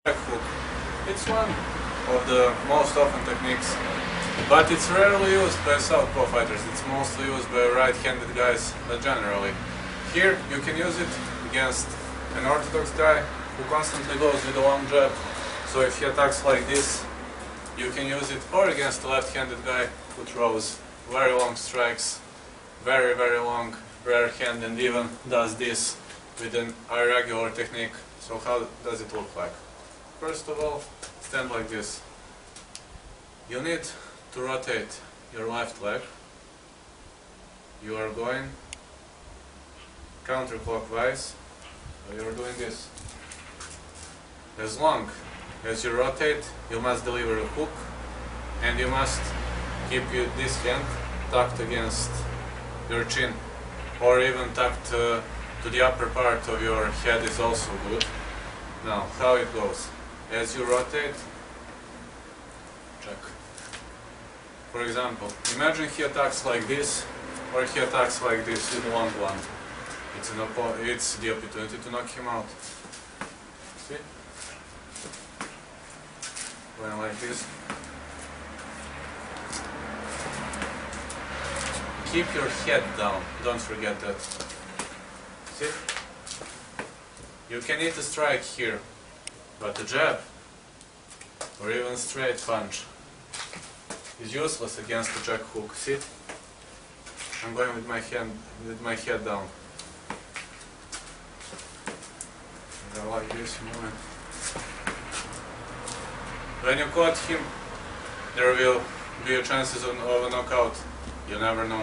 Jack hook. It's one of the most often techniques, but it's rarely used by southpaw fighters. It's mostly used by right-handed guys, but generally. Here you can use it against an orthodox guy who constantly goes with a long jab. So if he attacks like this, you can use it, or against a left-handed guy who throws very long strikes, very long rear hand, and even does this with an irregular technique. So how does it look like? First of all, stand like this. You need to rotate your left leg. You are going counterclockwise, so you are doing this. As long as you rotate, you must deliver a hook, and you must keep this hand tucked against your chin, or even tucked to the upper part of your head is also good. Now, how it goes? As you rotate, check. For example, imagine he attacks like this, or he attacks like this with long one. It's the opportunity to knock him out. See? Going like this. Keep your head down, don't forget that. See? You can hit a strike here, but a jab, or even straight punch, is useless against a jack hook. See? I'm going with my head down. I like this movement. When you caught him, there will be a chances of a knockout. You never know.